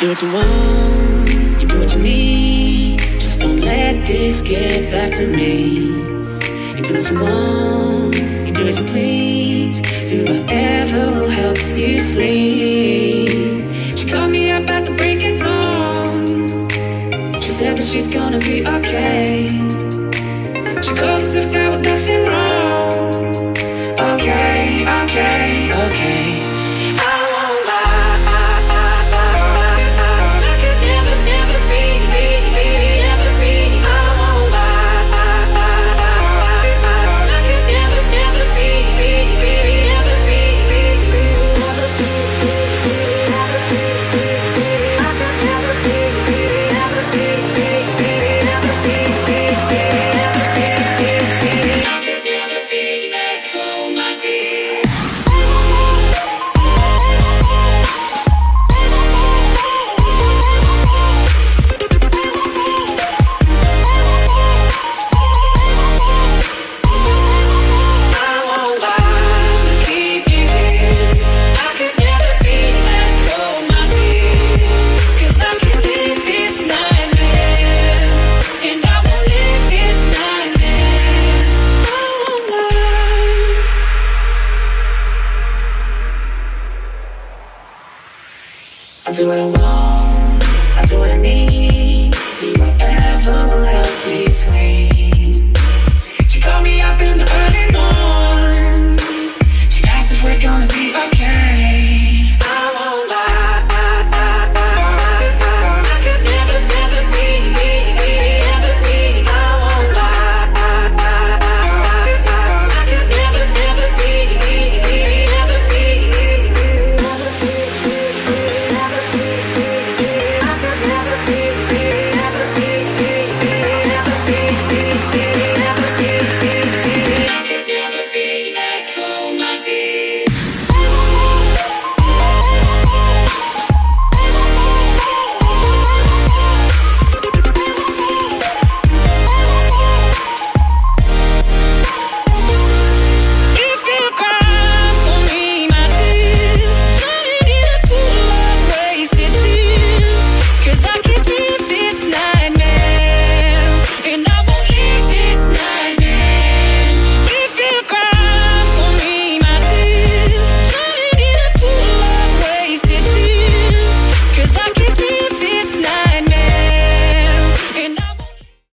do what you want, you do what you need. Just don't let this get back to me. You do what you want, you do as you please. Do whatever will help you sleep. She called me up at the break of dawn. She said that she's gonna be okay. She called as if there was nothing wrong. Okay, okay.